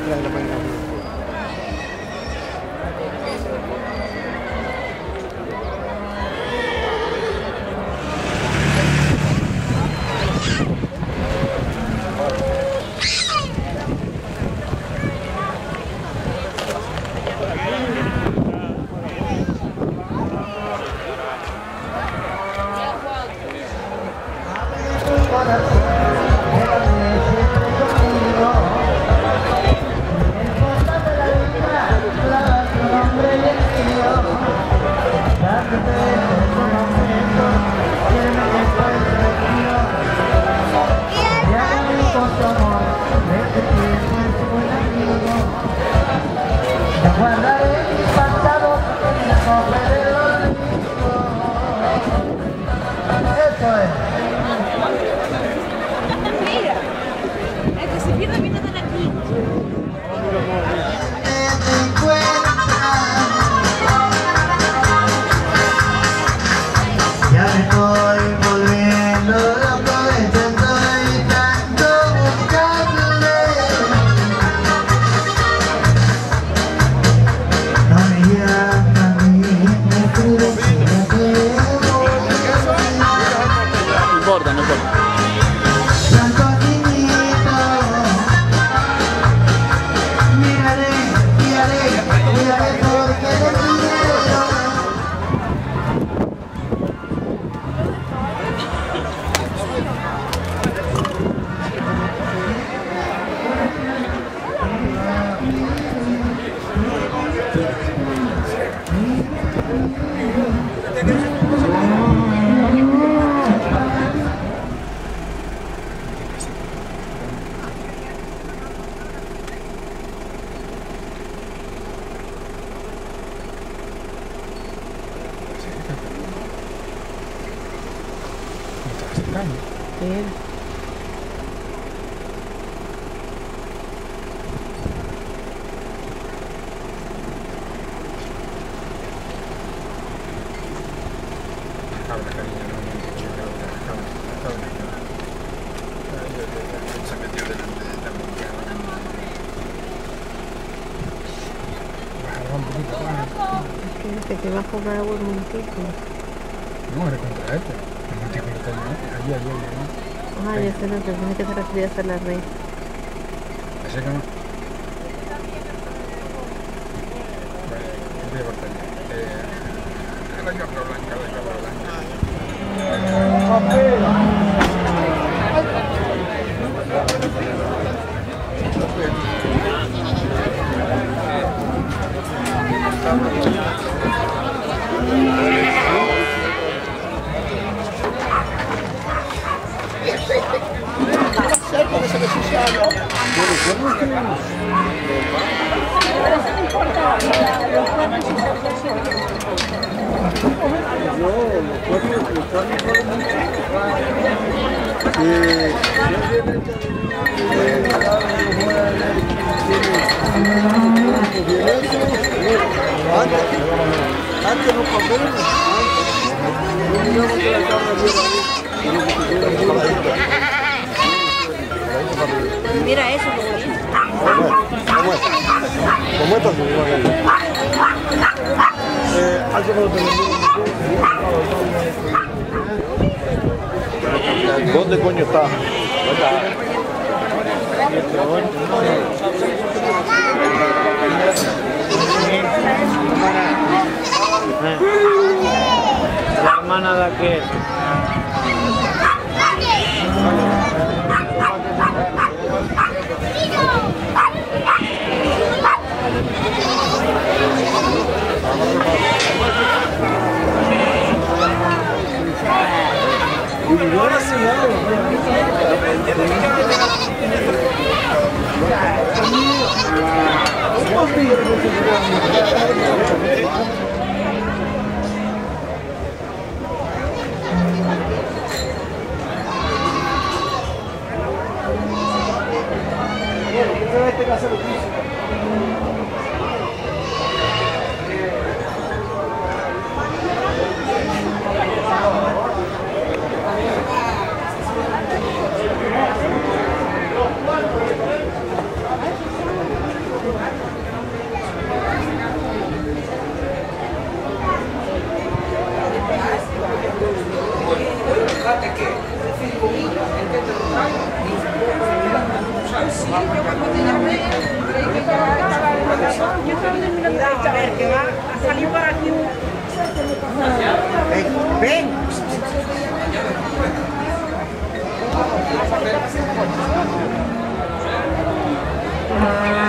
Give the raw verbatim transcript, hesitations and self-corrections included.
la de la mañana. Bien. Se metió delante de la montaña. Que te va a cobrar agua un montico. No, era contra este. El montico no está allí, allí, allí. Ah, ya sé lo que pensé que se refería a la red. ¿Así que no? Vale, ¿qué te corta allí? Eh, la cabra blanca, la cabra blanca. Antes no papeles, Mira eso, ¿cómo es? ¿Cómo es? ¿Dónde coño está? La hermana de aquel. cuando te llamé, creí que ya estaba en la casa. Yo estaba terminando de echar, a ver, que va a salir por aquí un... ¡Ven! ¡Ven!